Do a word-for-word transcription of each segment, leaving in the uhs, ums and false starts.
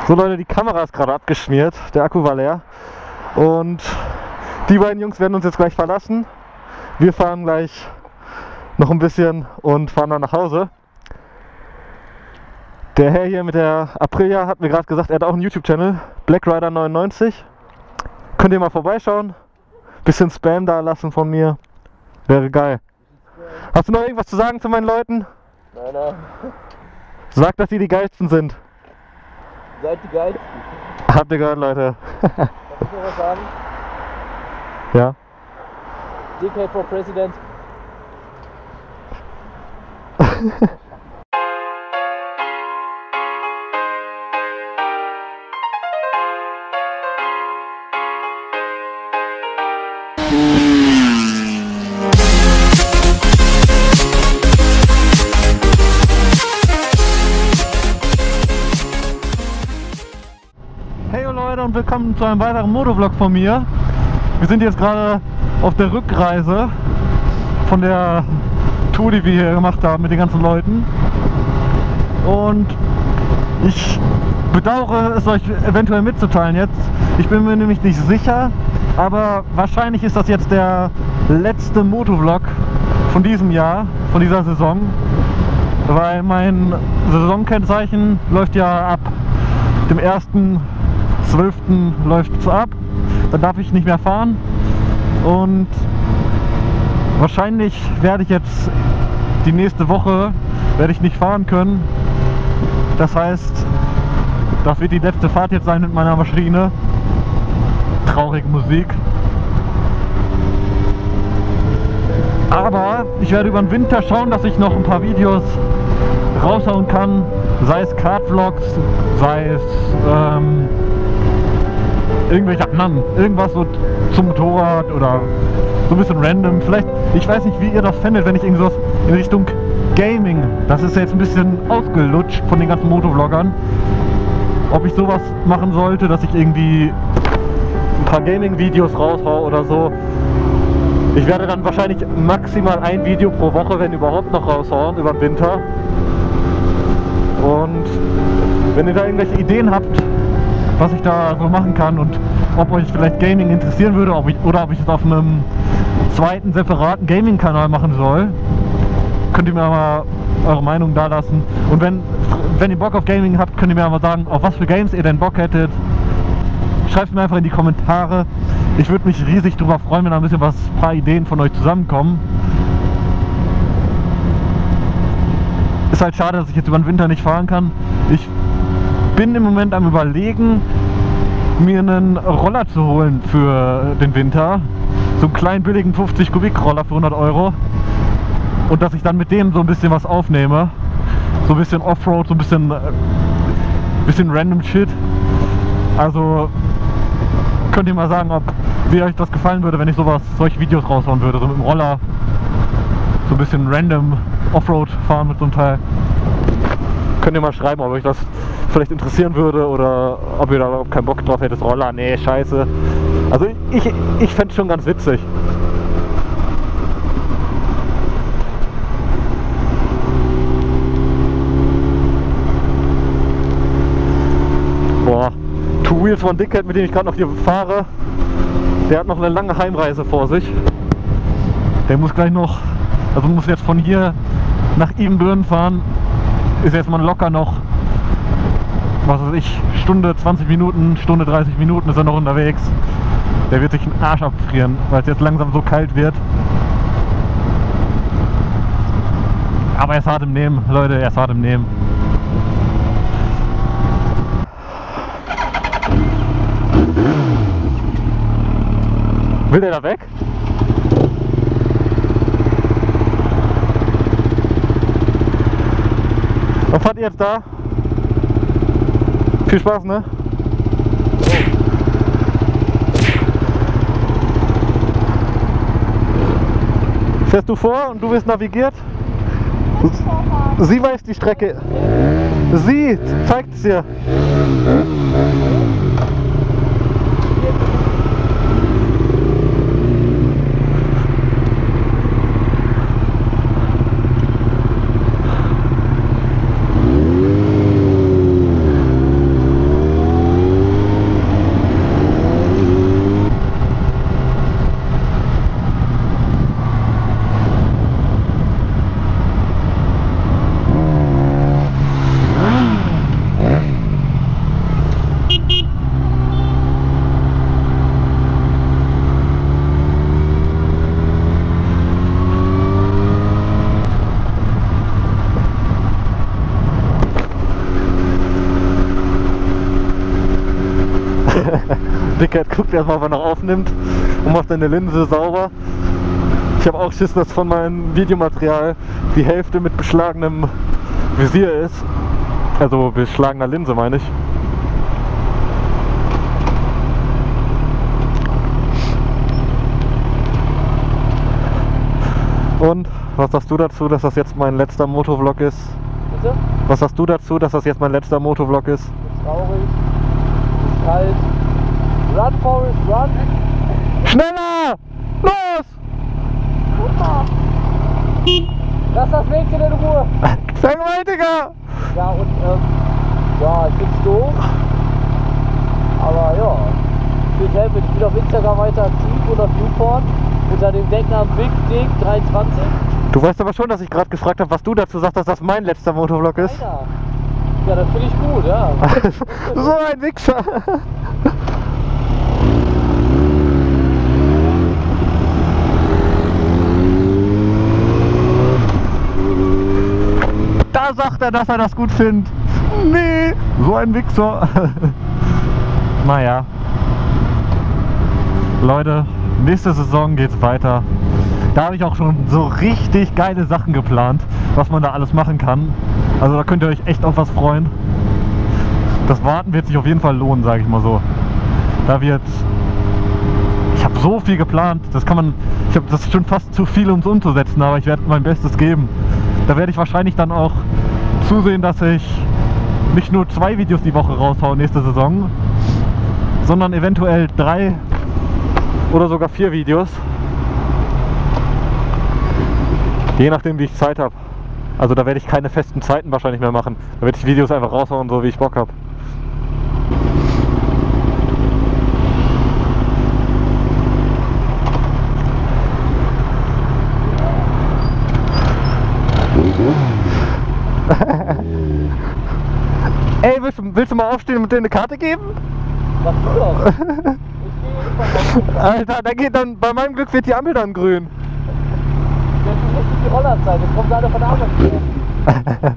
So Leute, die Kamera ist gerade abgeschmiert, der Akku war leer und die beiden Jungs werden uns jetzt gleich verlassen. Wir fahren gleich noch ein bisschen und fahren dann nach Hause. Der Herr hier mit der Aprilia hat mir gerade gesagt, er hat auch einen YouTube-Channel, Black Rider neunundneunzig. Könnt ihr mal vorbeischauen, bisschen Spam da lassen von mir, wäre geil. Hast du noch irgendwas zu sagen zu meinen Leuten? Nein, nein. Sag, dass die die geilsten sind. Seid die geilsten. Habt ihr gehört, Leute? Darf ich noch was sagen? Ja. D K for President. Hey Leute und willkommen zu einem weiteren Motovlog von mir. Wir sind jetzt gerade auf der Rückreise von der Tour, die wir hier gemacht haben mit den ganzen Leuten. Und ich bedauere es euch eventuell mitzuteilen jetzt. Ich bin mir nämlich nicht sicher, aber wahrscheinlich ist das jetzt der letzte Motovlog von diesem Jahr, von dieser Saison. Weil mein Saisonkennzeichen läuft ja ab dem ersten zwölften läuft es ab, dann darf ich nicht mehr fahren und wahrscheinlich werde ich jetzt die nächste Woche werde ich nicht fahren können. Das heißt, das wird die letzte Fahrt jetzt sein mit meiner Maschine. Traurige Musik. Aber ich werde über den Winter schauen, dass ich noch ein paar Videos raushauen kann, sei es Kartvlogs, sei es ähm, irgendwelche anderen, irgendwas so zum Motorrad oder so ein bisschen random. Vielleicht, ich weiß nicht, wie ihr das fändet, wenn ich irgendwas in Richtung Gaming, das ist jetzt ein bisschen ausgelutscht von den ganzen Motovloggern, ob ich sowas machen sollte, dass ich irgendwie ein paar Gaming-Videos raushaue oder so. Ich werde dann wahrscheinlich maximal ein Video pro Woche, wenn überhaupt, noch raushauen über den Winter. Und wenn ihr da irgendwelche Ideen habt, was ich da so machen kann und ob euch vielleicht Gaming interessieren würde, ob ich, oder ob ich es auf einem zweiten separaten Gaming-Kanal machen soll, könnt ihr mir mal eure Meinung da lassen. Und wenn, wenn ihr Bock auf Gaming habt, könnt ihr mir mal sagen, auf was für Games ihr denn Bock hättet. Schreibt es mir einfach in die Kommentare. Ich würde mich riesig darüber freuen, wenn da ein bisschen was, ein paar Ideen von euch zusammenkommen. Ist halt schade, dass ich jetzt über den Winter nicht fahren kann. Ich bin im Moment am Überlegen, mir einen Roller zu holen für den Winter. So einen kleinen billigen fünfzig Kubik Roller für hundert Euro. Und dass ich dann mit dem so ein bisschen was aufnehme. So ein bisschen Offroad, so ein bisschen, äh, bisschen random Shit. Also könnt ihr mal sagen, ob wie euch das gefallen würde, wenn ich sowas, solche Videos raushauen würde. So mit dem Roller. So ein bisschen random Offroad fahren mit so einem Teil. Könnt ihr mal schreiben, ob euch das vielleicht interessieren würde oder ob ihr da überhaupt keinen Bock drauf hättet. Roller, nee, scheiße. Also ich, ich fände es schon ganz witzig. Boah, Two Wheels von Dickhead, mit dem ich gerade noch hier fahre, der hat noch eine lange Heimreise vor sich. Der muss gleich noch, also muss jetzt von hier nach Ibbenbüren fahren. Ist jetzt mal locker noch, was weiß ich, Stunde zwanzig Minuten, Stunde dreißig Minuten ist er noch unterwegs. Der wird sich den Arsch abfrieren, weil es jetzt langsam so kalt wird. Aber er ist hart im Nehmen, Leute, er ist hart im Nehmen. Will der da weg? Was fahrt ihr jetzt da? Viel Spaß, ne? Fährst du vor und du wirst navigiert? Sie weiß die Strecke. Sie zeigt es dir. Dickhead guckt erstmal, ob er noch aufnimmt und macht seine Linse sauber. Ich habe auch Schiss, dass von meinem Videomaterial die Hälfte mit beschlagenem Visier ist. Also beschlagener Linse meine ich. Und was sagst du dazu, dass das jetzt mein letzter Motovlog ist? Bitte? Was sagst du dazu, dass das jetzt mein letzter Motovlog ist? Ist traurig, ist kalt. Run, Forrest, run! Schneller! Los! Guck mal! Lass das Mädchen in Ruhe! Vergewaltiger! Ja, und ähm, ja, ich find's doof. Aber ja, ich bin selber, ich bin auf Instagram weiter aktiv und auf YouPorn unter dem Decknamen Big Dick dreiundzwanzig. Du weißt aber schon, dass ich gerade gefragt habe, was du dazu sagst, dass das mein letzter Motovlog ist. Alter. Ja, das finde ich gut, ja. So ein Wichser! Da sagt er, dass er das gut findet. Nee, so ein Wichser. Naja. Leute, nächste Saison geht's weiter. Da habe ich auch schon so richtig geile Sachen geplant, was man da alles machen kann. Also da könnt ihr euch echt auf was freuen. Das Warten wird sich auf jeden Fall lohnen, sage ich mal so. Da wird... Ich habe so viel geplant, das kann man... Ich habe das ist schon fast zu viel, um es umzusetzen, aber ich werde mein Bestes geben. Da werde ich wahrscheinlich dann auch zusehen, dass ich nicht nur zwei Videos die Woche raushaue nächste Saison, sondern eventuell drei oder sogar vier Videos. Je nachdem, wie ich Zeit habe. Also da werde ich keine festen Zeiten wahrscheinlich mehr machen. Da werde ich Videos einfach raushauen, so wie ich Bock habe. Ey, willst du, willst du mal aufstehen und dir eine Karte geben? Was du doch? Ich gehe einfach mal. Alter, da geht dann, bei meinem Glück wird die Ampel dann grün. Jetzt ist richtig die Rollerzeit, jetzt kommt alle von der Arbeit her.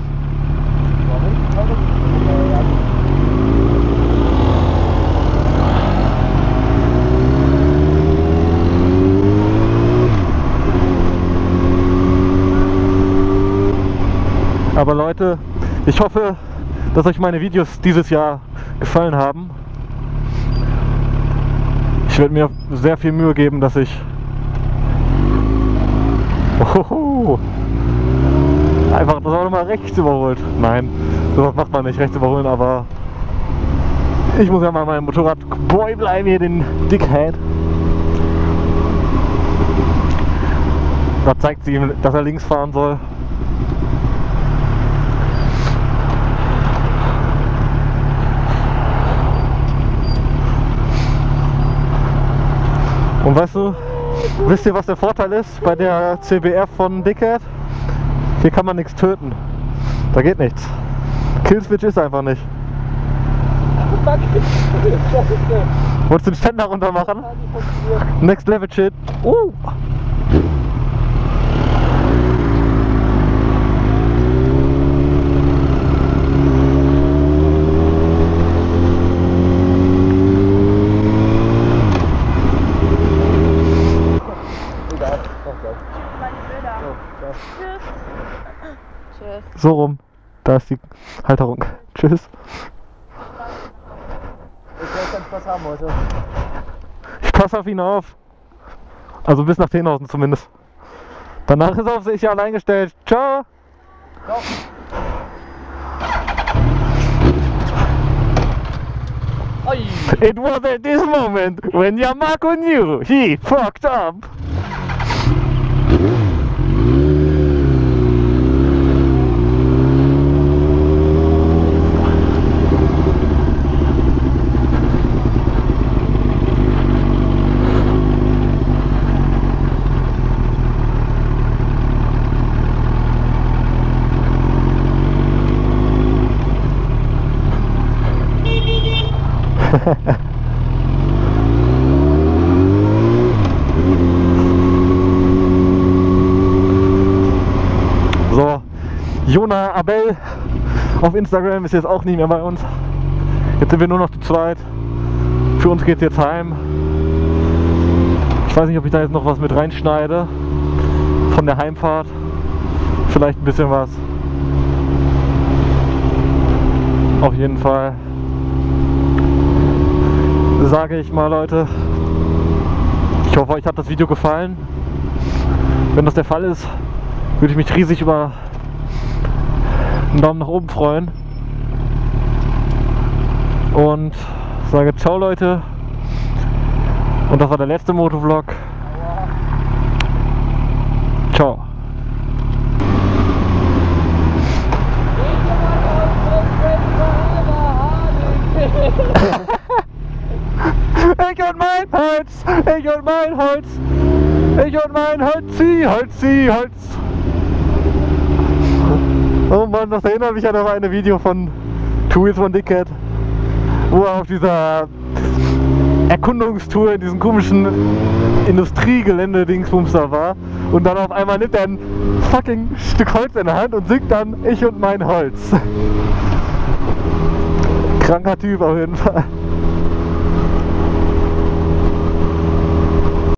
Aber Leute, ich hoffe, dass euch meine Videos dieses Jahr gefallen haben. Ich werde mir sehr viel Mühe geben, dass ich Ohoho. einfach das Auto mal rechts überholt. Nein, sowas macht man nicht, rechts überholen, aber ich muss ja mal meinem Motorrad Boy bleiben, hier den Dickhead. Da zeigt sie ihm, dass er links fahren soll. Und weißt du, wisst ihr, was der Vorteil ist bei der C B R von Dickhead? Hier kann man nichts töten. Da geht nichts. Killswitch ist einfach nicht. Wolltest du den Ständer runter machen? Next Level Shit. Uh. So rum. Da ist die Halterung. Tschüss. Ich werde keinen Spaß haben heute. Ich passe auf ihn auf. Also bis nach Tenhausen zumindest. Danach ist er auf sich allein gestellt. Ciao. Ciao. It was at this moment when Yamako knew he fucked up. So, Jona Abel auf Instagram ist jetzt auch nicht mehr bei uns. Jetzt sind wir nur noch zu zweit. Für uns geht's jetzt heim. Ich weiß nicht, ob ich da jetzt noch was mit reinschneide von der Heimfahrt. Vielleicht ein bisschen was. Auf jeden Fall sage ich mal, Leute, ich hoffe, euch hat das Video gefallen. Wenn das der Fall ist, würde ich mich riesig über einen Daumen nach oben freuen. Und sage ciao, Leute. Und das war der letzte Motovlog. Ciao. Ich und mein Holz, ich und mein Holz, ich und mein Holzi, Holzi, Holz. Oh Mann, das erinnert mich an noch ein Video von Two Wheels One Dickhead, wo er auf dieser Erkundungstour in diesem komischen Industriegelände-Dingsbums da war und dann auf einmal nimmt er ein fucking Stück Holz in der Hand und singt dann Ich und mein Holz. Kranker Typ auf jeden Fall.